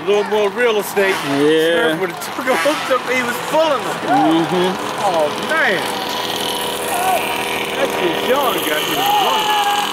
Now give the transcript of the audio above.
little more real estate. Yeah. Sheriff would have took him, hooked up, he was pulling them. Oh man. That shit Sean got me.